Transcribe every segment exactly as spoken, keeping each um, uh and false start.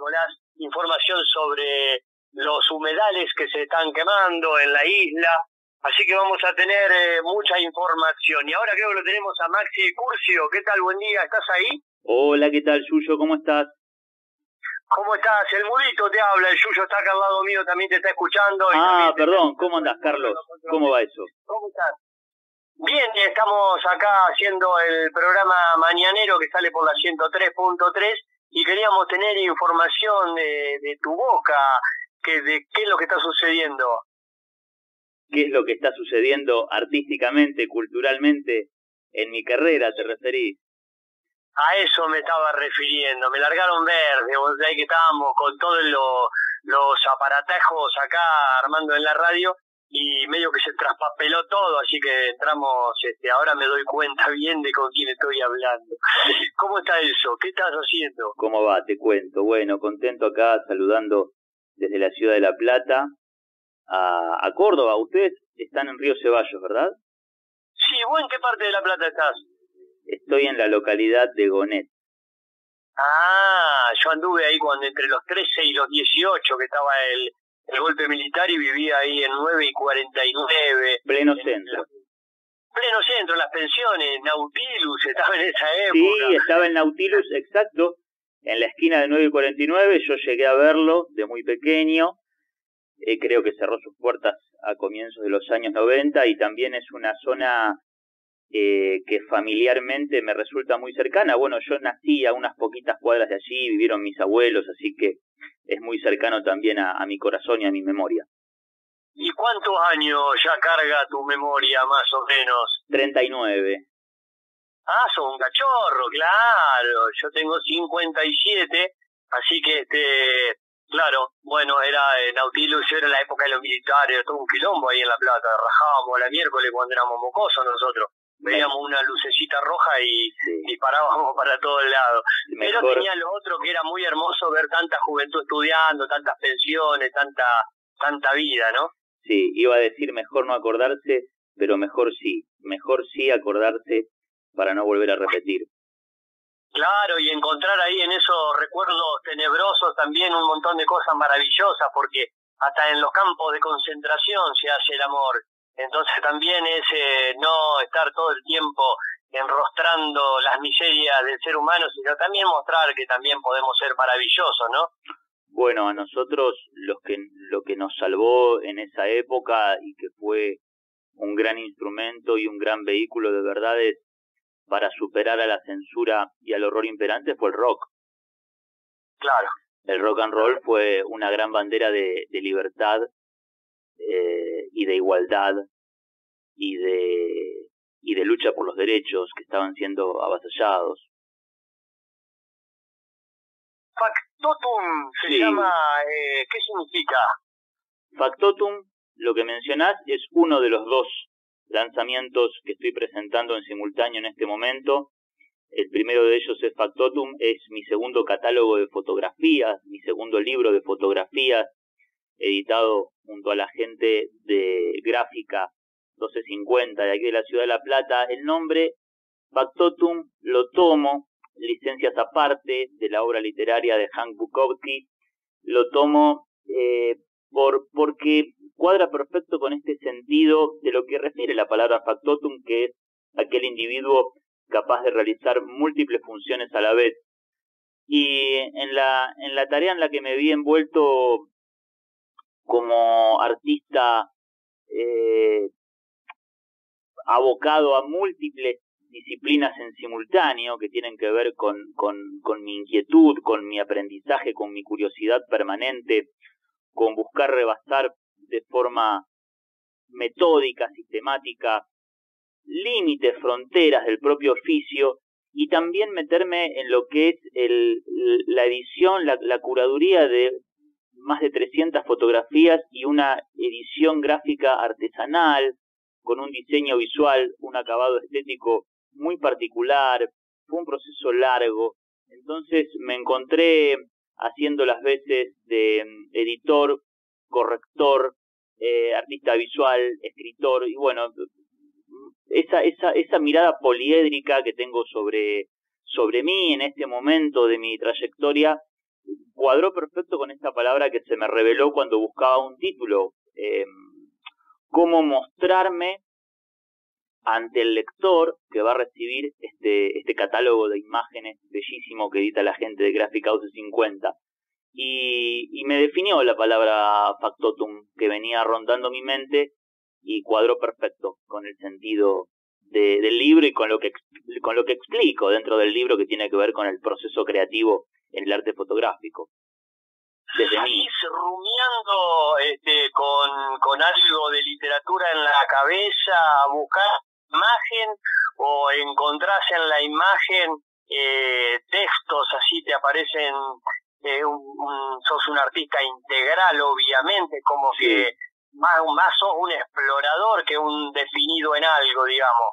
Nicolás, información sobre los humedales que se están quemando en la isla, así que vamos a tener eh, mucha información. Y ahora creo que lo tenemos a Maxi Curcio. ¿Qué tal? Buen día, ¿estás ahí? Hola, ¿qué tal, Yuyo? ¿Cómo estás? ¿Cómo estás? El Mudito te habla, el Yuyo está acá al lado mío, también te está escuchando. Y ah, te perdón, está... ¿cómo andás, Carlos? ¿Cómo va eso? ¿Cómo estás? Bien, estamos acá haciendo el programa mañanero que sale por la ciento tres punto tres y queríamos tener información de, de tu boca, que de qué es lo que está sucediendo. ¿Qué es lo que está sucediendo artísticamente, culturalmente, en mi carrera, te referís? A eso me estaba refiriendo, me largaron verde, vos sabés que estábamos con todos lo, los aparatajos acá armando en la radio y medio que se traspapeló todo, así que entramos, este, ahora me doy cuenta bien de con quién estoy hablando. ¿Cómo está eso? ¿Qué estás haciendo? ¿Cómo va? Te cuento. Bueno, contento acá saludando desde la ciudad de La Plata a, a Córdoba. Ustedes están en Río Ceballos, ¿verdad? Sí, ¿vos en qué parte de La Plata estás? Estoy en la localidad de Gonet. Ah, yo anduve ahí cuando entre los trece y los dieciocho, que estaba el, el golpe militar y vivía ahí en nueve y cuarenta y nueve. Pleno en centro. El, pleno centro, las pensiones, Nautilus, estaba en esa época. Sí, estaba en Nautilus, exacto, en la esquina de nueve y cuarenta y nueve. Yo llegué a verlo de muy pequeño. Eh, creo que cerró sus puertas a comienzos de los años noventa y también es una zona eh, que familiarmente me resulta muy cercana. Bueno, yo nací a unas poquitas cuadras de allí, vivieron mis abuelos, así que es muy cercano también a, a mi corazón y a mi memoria. ¿Y cuántos años ya carga tu memoria, más o menos? treinta y nueve. Ah, sos un cachorro, claro. Yo tengo cincuenta y siete, así que, este, claro, bueno, era eh, Nautilus, era la época de los militares, todo un quilombo ahí en La Plata. Rajábamos la miércoles cuando éramos mocosos nosotros. Veíamos una lucecita roja y Sí. disparábamos para todos lados. Mejor... Pero tenía lo otro que era muy hermoso ver tanta juventud estudiando, tantas pensiones, tanta tanta vida, ¿no? Sí, iba a decir mejor no acordarse, pero mejor sí. Mejor sí acordarse para no volver a repetir. Claro, y encontrar ahí en esos recuerdos tenebrosos también un montón de cosas maravillosas, porque hasta en los campos de concentración se hace el amor. Entonces también es eh, no estar todo el tiempo enrostrando las miserias del ser humano, sino también mostrar que también podemos ser maravillosos, ¿no? Bueno, a nosotros los que, lo que nos salvó en esa época y que fue un gran instrumento y un gran vehículo de verdades para superar a la censura y al horror imperante fue el rock. Claro. El rock and roll fue una gran bandera de, de libertad eh, y de igualdad y de, y de lucha por los derechos que estaban siendo avasallados. Factotum se Sí. llama, eh, ¿qué significa? Factotum, lo que mencionás, es uno de los dos lanzamientos que estoy presentando en simultáneo en este momento. El primero de ellos es Factotum, es mi segundo catálogo de fotografías, mi segundo libro de fotografías, editado junto a la gente de Gráfica doce cincuenta de aquí de la ciudad de La Plata. El nombre Factotum lo tomo, licencias aparte, de la obra literaria de Hank Bukowski, lo tomo eh, por porque cuadra perfecto con este sentido de lo que refiere la palabra factotum, que es aquel individuo capaz de realizar múltiples funciones a la vez. Y en la, en la tarea en la que me vi envuelto como artista eh, abocado a múltiples disciplinas en simultáneo que tienen que ver con, con, con mi inquietud, con mi aprendizaje, con mi curiosidad permanente, con buscar rebasar de forma metódica, sistemática, límites, fronteras del propio oficio, y también meterme en lo que es el, la edición, la, la curaduría de más de trescientas fotografías y una edición gráfica artesanal, con un diseño visual, un acabado estético muy particular. Fue un proceso largo. Entonces me encontré haciendo las veces de editor, corrector, eh, artista visual, escritor, y bueno, esa, esa, esa mirada poliédrica que tengo sobre, sobre mí en este momento de mi trayectoria cuadró perfecto con esta palabra que se me reveló cuando buscaba un título. Eh, cómo mostrarme ante el lector que va a recibir este, este catálogo de imágenes bellísimo que edita la gente de Graphic House cincuenta. Y, y me definió la palabra factotum que venía rondando mi mente y cuadró perfecto con el sentido de, del libro y con lo que con lo que explico dentro del libro, que tiene que ver con el proceso creativo en el arte fotográfico. Desde mí. Rumiando este, con, con algo de literatura en la cabeza, a buscar imagen, o encontrás en la imagen eh, textos, así te aparecen, eh, un, un, sos un artista integral, obviamente, como sí. que más, más sos un explorador que un definido en algo, digamos.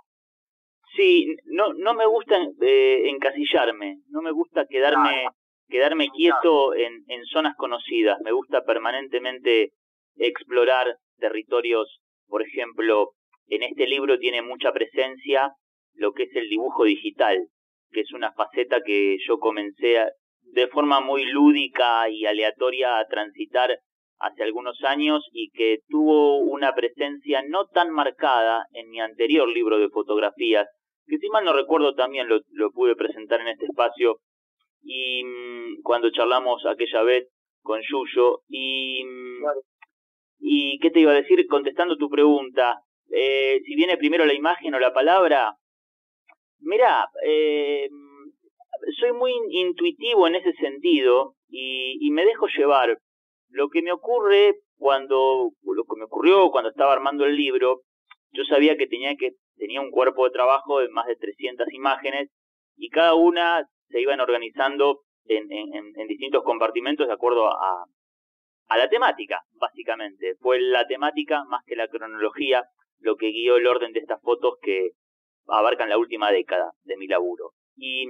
Sí, no, no me gusta eh, encasillarme, no me gusta quedarme... Claro. quedarme quieto en, en zonas conocidas. Me gusta permanentemente explorar territorios. Por ejemplo, en este libro tiene mucha presencia lo que es el dibujo digital, que es una faceta que yo comencé a, de forma muy lúdica y aleatoria a transitar hace algunos años, y que tuvo una presencia no tan marcada en mi anterior libro de fotografías, que si mal no recuerdo también lo, lo pude presentar en este espacio, y mmm, cuando charlamos aquella vez con Yuyo, y, claro. y ¿qué te iba a decir? Contestando tu pregunta, eh, si viene primero la imagen o la palabra, mirá, eh, soy muy intuitivo en ese sentido, y, y me dejo llevar. Lo que me ocurre cuando, lo que me ocurrió cuando estaba armando el libro, yo sabía que tenía que tenía un cuerpo de trabajo de más de trescientas imágenes, y cada una se iban organizando en, en, en distintos compartimentos de acuerdo a, a la temática, básicamente. Fue la temática más que la cronología lo que guió el orden de estas fotos que abarcan la última década de mi laburo. Y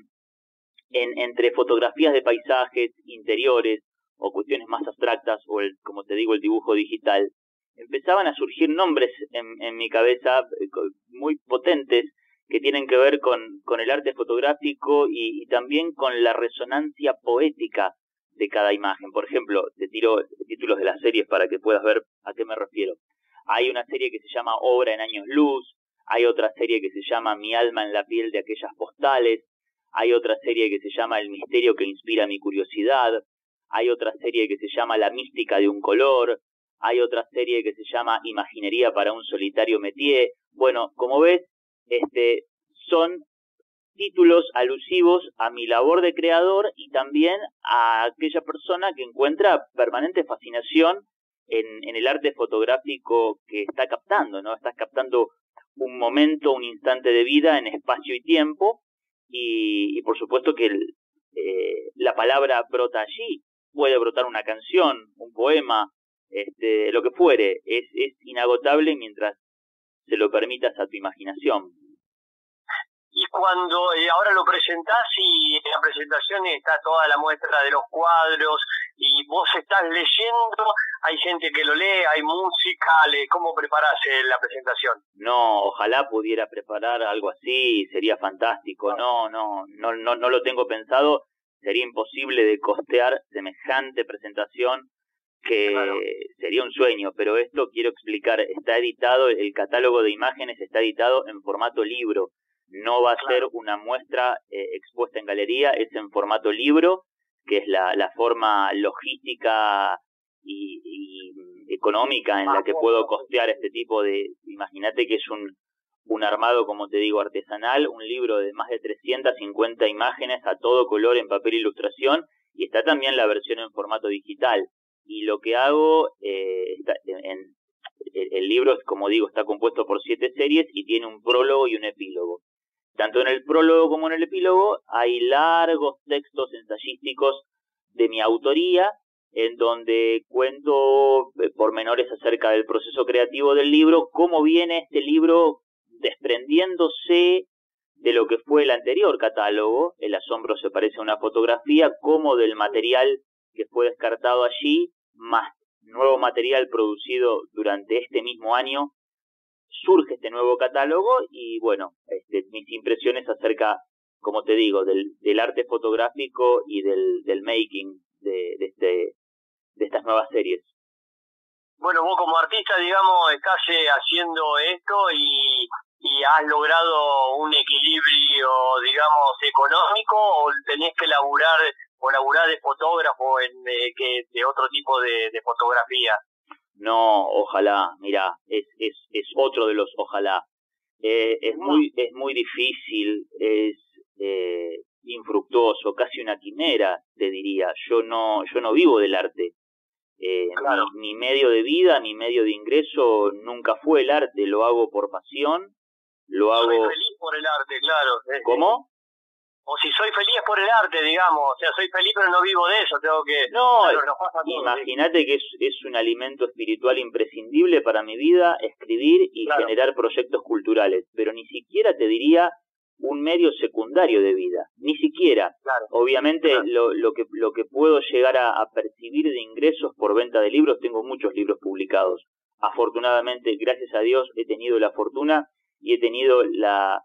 en, entre fotografías de paisajes, interiores o cuestiones más abstractas, o el, como te digo, el dibujo digital, empezaban a surgir nombres en, en mi cabeza muy potentes, que tienen que ver con, con el arte fotográfico y, y también con la resonancia poética de cada imagen. Por ejemplo, te tiro títulos de las series para que puedas ver a qué me refiero. Hay una serie que se llama Obra en Años Luz, hay otra serie que se llama Mi alma en la piel de aquellas postales, hay otra serie que se llama El misterio que inspira mi curiosidad, hay otra serie que se llama La mística de un color, hay otra serie que se llama Imaginería para un solitario métier. Bueno, como ves, Este, son títulos alusivos a mi labor de creador y también a aquella persona que encuentra permanente fascinación en, en el arte fotográfico que está captando, ¿no? Estás captando un momento, un instante de vida en espacio y tiempo, y, y por supuesto que el, eh, la palabra brota allí. Puede brotar una canción, un poema, este, lo que fuere. Es, es inagotable mientras se lo permitas a tu imaginación. Y cuando eh, ahora lo presentás y en la presentación está toda la muestra de los cuadros y vos estás leyendo, hay gente que lo lee, hay música, ¿cómo preparás eh, la presentación? No, ojalá pudiera preparar algo así, sería fantástico. No, no, no, no, no lo tengo pensado, sería imposible de costear semejante presentación, que claro, sería un sueño, pero esto quiero explicar, está editado, el catálogo de imágenes está editado en formato libro, no va a claro. ser una muestra eh, expuesta en galería, es en formato libro, que es la, la forma logística y, y económica en la que puedo costear este tipo de, imagínate que es un, un armado, como te digo, artesanal, un libro de más de trescientas cincuenta imágenes a todo color en papel e ilustración, y está también la versión en formato digital. Y lo que hago, eh, está en, el, el libro, como digo, está compuesto por siete series y tiene un prólogo y un epílogo. Tanto en el prólogo como en el epílogo hay largos textos ensayísticos de mi autoría, en donde cuento pormenores acerca del proceso creativo del libro, cómo viene este libro desprendiéndose de lo que fue el anterior catálogo, El asombro se parece a una fotografía, como del material que fue descartado allí, más nuevo material producido durante este mismo año, surge este nuevo catálogo y bueno, este, mis impresiones acerca, como te digo, del, del arte fotográfico y del, del making, series. Bueno, vos como artista, digamos, estás eh, haciendo esto y, y has logrado un equilibrio, digamos, económico, o tenés que laburar o laburar de fotógrafo en eh, que de otro tipo de, de fotografía. No, ojalá, mira, es, es, es otro de los ojalá. Eh, es muy, es muy difícil, es eh, infructuoso, casi una quimera, te diría. Yo no, yo no vivo del arte. Eh, Claro. mi, mi medio de vida, mi medio de ingreso nunca fue el arte, lo hago por pasión, lo hago... Soy feliz por el arte, claro. ¿Cómo? O si soy feliz por el arte, digamos, o sea, soy feliz pero no vivo de eso, tengo que... No, claro, nos pasa todo, imagínate, ¿sí? que es, es un alimento espiritual imprescindible para mi vida, escribir y claro. generar proyectos culturales, pero ni siquiera te diría un medio secundario de vida, ni siquiera. Claro. Obviamente claro. Lo, lo, que, lo que puedo llegar a, a percibir de ingresos por venta de libros, tengo muchos libros publicados. Afortunadamente, gracias a Dios, he tenido la fortuna y he tenido la...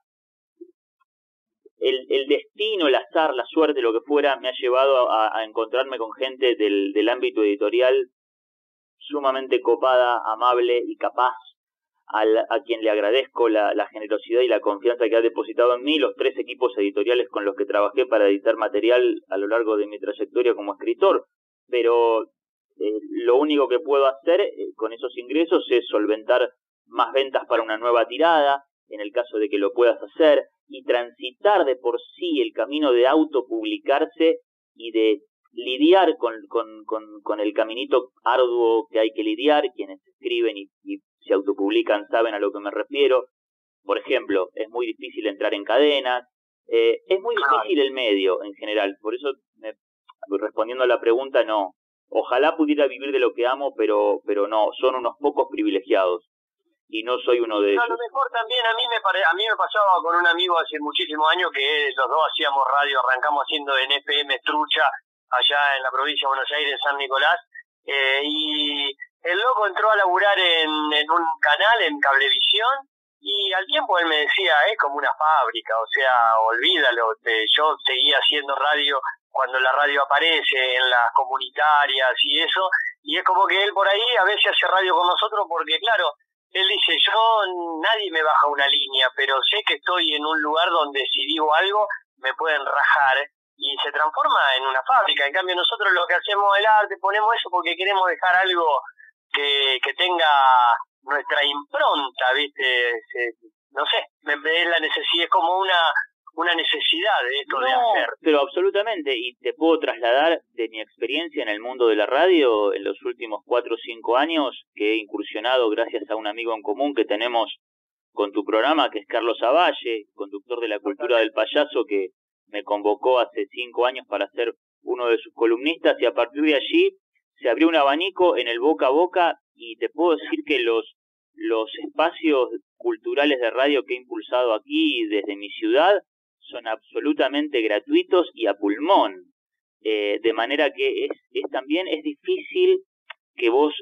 El, el destino, el azar, la suerte, lo que fuera, me ha llevado a, a encontrarme con gente del, del ámbito editorial sumamente copada, amable y capaz, a, la, a quien le agradezco la, la generosidad y la confianza que ha depositado en mí, los tres equipos editoriales con los que trabajé para editar material a lo largo de mi trayectoria como escritor. Pero eh, lo único que puedo hacer eh, con esos ingresos es solventar más ventas para una nueva tirada, en el caso de que lo puedas hacer, y transitar de por sí el camino de autopublicarse y de lidiar con, con, con, con el caminito arduo que hay que lidiar. Quienes escriben y, y se autopublican saben a lo que me refiero. Por ejemplo, es muy difícil entrar en cadenas, eh, es muy difícil el medio en general, por eso, me, respondiendo a la pregunta, no. Ojalá pudiera vivir de lo que amo, pero, pero no, son unos pocos privilegiados. Y no soy uno de ellos. A lo mejor también a mí me pare, a mí me pasaba con un amigo hace muchísimos años que los dos hacíamos radio, arrancamos haciendo en F M Estrucha, allá en la provincia de Buenos Aires, en San Nicolás, eh, y el loco entró a laburar en, en un canal, en Cablevisión, y al tiempo él me decía, es como una fábrica, o sea, olvídalo, eh, yo seguía haciendo radio cuando la radio aparece, en las comunitarias y eso, y es como que él por ahí a veces hace radio con nosotros porque, claro, él dice, yo, nadie me baja una línea, pero sé que estoy en un lugar donde si digo algo me pueden rajar y se transforma en una fábrica. En cambio nosotros lo que hacemos el arte, ponemos eso porque queremos dejar algo que, que tenga nuestra impronta, ¿viste? Se, no sé, es la necesidad, es como una... una necesidad de esto no, de hacer. Pero absolutamente, y te puedo trasladar de mi experiencia en el mundo de la radio en los últimos cuatro o cinco años, que he incursionado gracias a un amigo en común que tenemos con tu programa, que es Carlos Avalle, conductor de La Cultura del Payaso, que me convocó hace cinco años para ser uno de sus columnistas, y a partir de allí se abrió un abanico en el boca a boca, y te puedo decir que los, los espacios culturales de radio que he impulsado aquí desde mi ciudad son absolutamente gratuitos y a pulmón, eh, de manera que es, es también es difícil que vos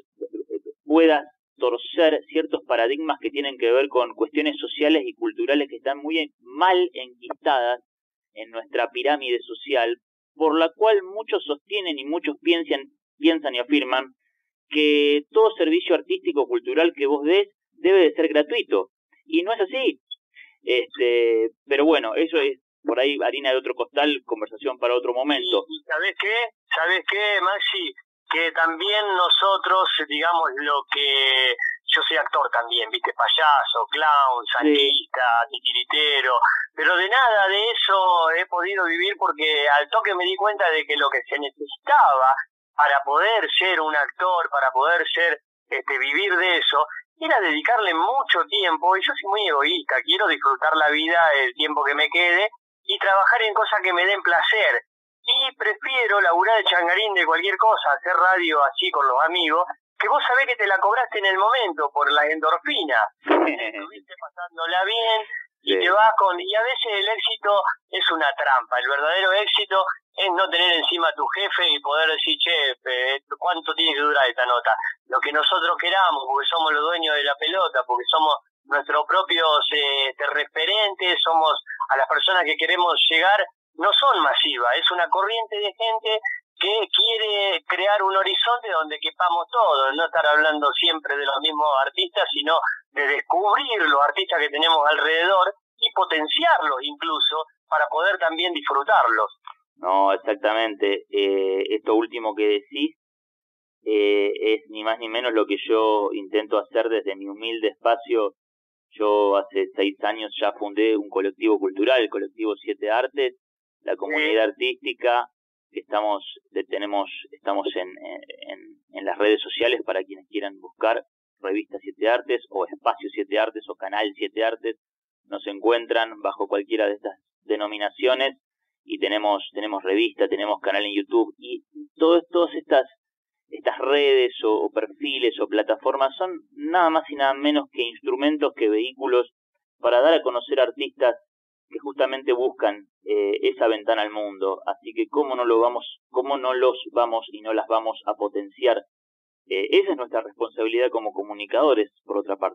puedas torcer ciertos paradigmas que tienen que ver con cuestiones sociales y culturales que están muy mal enquistadas en nuestra pirámide social, por la cual muchos sostienen y muchos piensan, piensan y afirman que todo servicio artístico cultural que vos des debe de ser gratuito, y no es así. Este, pero bueno, eso es por ahí harina de otro costal, conversación para otro momento. Y, y ¿sabés qué? ¿Sabés qué, Maxi? Que también nosotros, digamos, lo que... Yo soy actor también, ¿viste? Payaso, clown, santista, sí. titiritero, pero de nada de eso he podido vivir porque al toque me di cuenta de que lo que se necesitaba para poder ser un actor, para poder ser, este, vivir de eso, era dedicarle mucho tiempo, y yo soy muy egoísta, quiero disfrutar la vida el tiempo que me quede y trabajar en cosas que me den placer. Y prefiero laburar de changarín de cualquier cosa, hacer radio así con los amigos, que vos sabés que te la cobraste en el momento por la endorfina. Estuviste pasándola bien y sí. te vas con... Y a veces el éxito es una trampa, el verdadero éxito es no tener encima a tu jefe y poder decir, che, ¿cuánto tiene que durar esta nota? Lo que nosotros queramos, porque somos los dueños de la pelota, porque somos nuestros propios eh, referentes, somos a las personas que queremos llegar, no son masivas, es una corriente de gente que quiere crear crear un horizonte donde quepamos todos, no estar hablando siempre de los mismos artistas, sino de descubrir los artistas que tenemos alrededor y potenciarlos incluso para poder también disfrutarlos. No, exactamente. Eh, esto último que decís eh, es ni más ni menos lo que yo intento hacer desde mi humilde espacio. Yo hace seis años ya fundé un colectivo cultural, el colectivo Siete Artes, la comunidad sí. artística. Estamos tenemos estamos en, en, en las redes sociales para quienes quieran buscar Revista Siete Artes o Espacio Siete Artes o Canal Siete Artes. Nos encuentran bajo cualquiera de estas denominaciones y tenemos tenemos revista, tenemos canal en YouTube y todo, todas estas estas redes o, o perfiles o plataformas son nada más y nada menos que instrumentos, que vehículos para dar a conocer artistas que justamente buscan eh, esa ventana al mundo. Así que cómo no lo vamos, cómo no los vamos y no las vamos a potenciar. Eh, esa es nuestra responsabilidad como comunicadores, por otra parte.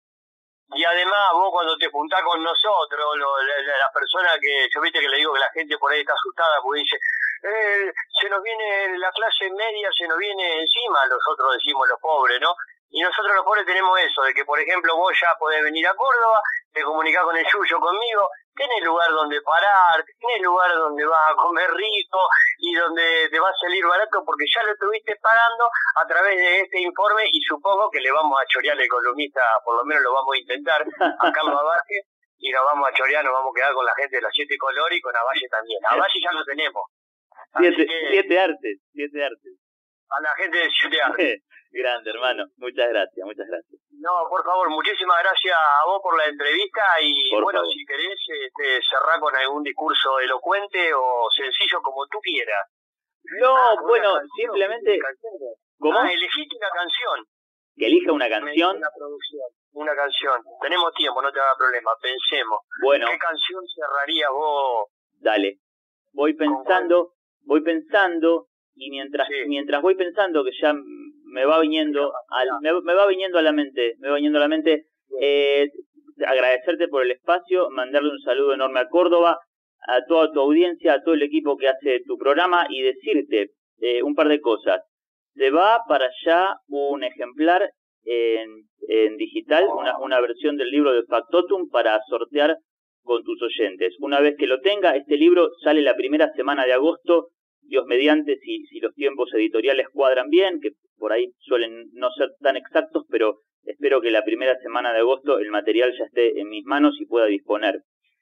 Y además vos cuando te juntás con nosotros, lo, la, la persona que, yo viste que le digo que la gente por ahí está asustada porque dice, eh, se nos viene la clase media, se nos viene encima, nosotros decimos los pobres, ¿no? Y nosotros los pobres tenemos eso, de que por ejemplo vos ya podés venir a Córdoba, te comunicás con el Yuyo, conmigo, tenés lugar donde parar, tenés lugar donde vas a comer rico y donde te va a salir barato porque ya lo estuviste pagando a través de este informe y supongo que le vamos a chorear al columnista, por lo menos lo vamos a intentar, a Carlos Avalle, y nos vamos a chorear, nos vamos a quedar con la gente de las siete colores y con Avalle también. Avalle ya lo tenemos. Siete, que, siete artes, siete artes. A la gente de Siete Artes. Grande, hermano. Muchas gracias, muchas gracias. No, por favor, muchísimas gracias a vos por la entrevista y por bueno, favor. Si querés, este, cerrar con algún discurso elocuente o sencillo como tú quieras. No, ah, bueno, simplemente... ¿Cómo? Ah, elegiste una canción. Que elija una canción. Una producción, una canción. Tenemos tiempo, no te haga problema, pensemos. Bueno. ¿Qué canción cerrarías vos? Dale. Voy pensando, voy pensando... Y mientras sí. mientras voy pensando que ya me va viniendo al, me, me va viniendo a la mente, me va viniendo a la mente eh, agradecerte por el espacio, mandarle un saludo enorme a Córdoba, a toda tu audiencia, a todo el equipo que hace tu programa y decirte eh, un par de cosas. Se va para allá un ejemplar en, en digital, una, una versión del libro de Factotum para sortear con tus oyentes. Una vez que lo tenga, este libro sale la primera semana de agosto. Dios mediante, si, si los tiempos editoriales cuadran bien, que por ahí suelen no ser tan exactos, pero espero que la primera semana de agosto el material ya esté en mis manos y pueda disponer.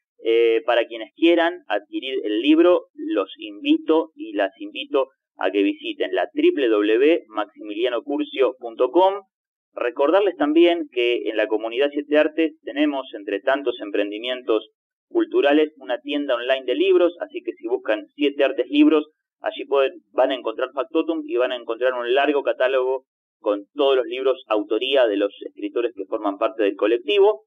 Eh, para quienes quieran adquirir el libro, los invito y las invito a que visiten la doble u doble u doble u punto maximiliano curcio punto com. Recordarles también que en la comunidad Siete Artes tenemos, entre tantos emprendimientos culturales, una tienda online de libros, así que si buscan Siete Artes Libros, allí pueden, van a encontrar Factotum y van a encontrar un largo catálogo con todos los libros autoría de los escritores que forman parte del colectivo.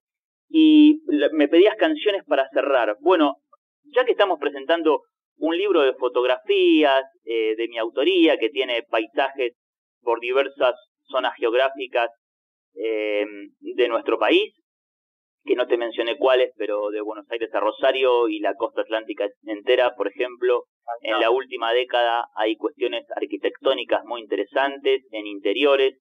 Y me pedías canciones para cerrar. Bueno, ya que estamos presentando un libro de fotografías eh, de mi autoría que tiene paisajes por diversas zonas geográficas eh, de nuestro país, que no te mencioné cuáles, pero de Buenos Aires a Rosario y la costa atlántica entera, por ejemplo. En la última década hay cuestiones arquitectónicas muy interesantes en interiores,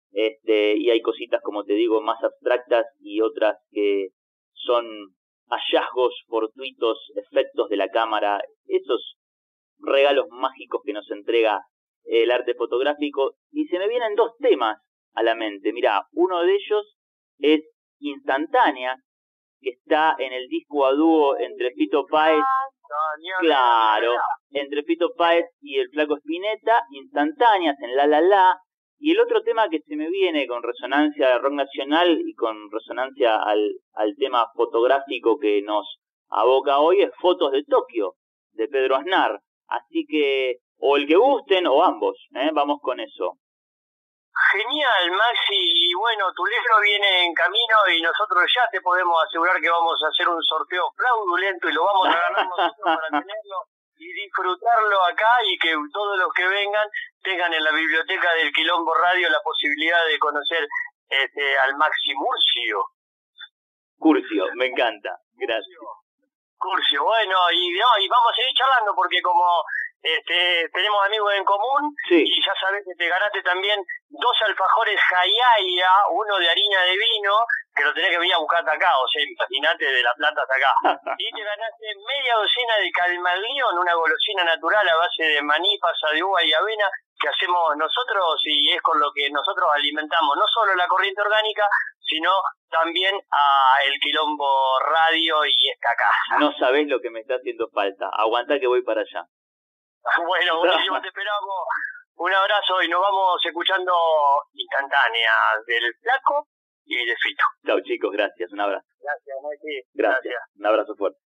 este, y hay cositas, como te digo, más abstractas y otras que son hallazgos fortuitos, efectos de la cámara, esos regalos mágicos que nos entrega el arte fotográfico. Y se me vienen dos temas a la mente. Mirá, uno de ellos es Instantánea, que está en el disco a dúo entre Fito Páez, claro, entre Fito Páez y el Flaco Spinetta, Instantáneas en La La La. Y el otro tema que se me viene con resonancia de rock nacional y con resonancia al, al tema fotográfico que nos aboca hoy es Fotos de Tokio, de Pedro Aznar. Así que, o el que gusten o ambos, ¿eh? Vamos con eso. Genial, Maxi, y bueno, tu libro viene en camino y nosotros ya te podemos asegurar que vamos a hacer un sorteo fraudulento y lo vamos a ganar nosotros para tenerlo y disfrutarlo acá y que todos los que vengan tengan en la biblioteca del Quilombo Radio la posibilidad de conocer este, al Maxi Murcio. Curcio, me encanta, gracias. Curcio, bueno, y no, y vamos a seguir charlando porque como este, tenemos amigos en común, sí. Y ya sabes que te ganaste también dos alfajores Jayaya, uno de harina de vino, que lo tenés que venir a buscar hasta acá, o sea, imagínate de La Plata hasta acá. Y te ganaste media docena de Calmagnon, una golosina natural a base de maní, pasa de uva y avena, que hacemos nosotros y es con lo que nosotros alimentamos no solo la corriente orgánica, sino también a El Quilombo Radio y esta casa. No sabés lo que me está haciendo falta. Aguantá que voy para allá. Bueno, buenísimo, te esperamos. Un abrazo y nos vamos escuchando instantánea del Flaco y de Fito. Chao chicos, gracias. Un abrazo. Gracias, Mati. Gracias. Gracias. Un abrazo fuerte.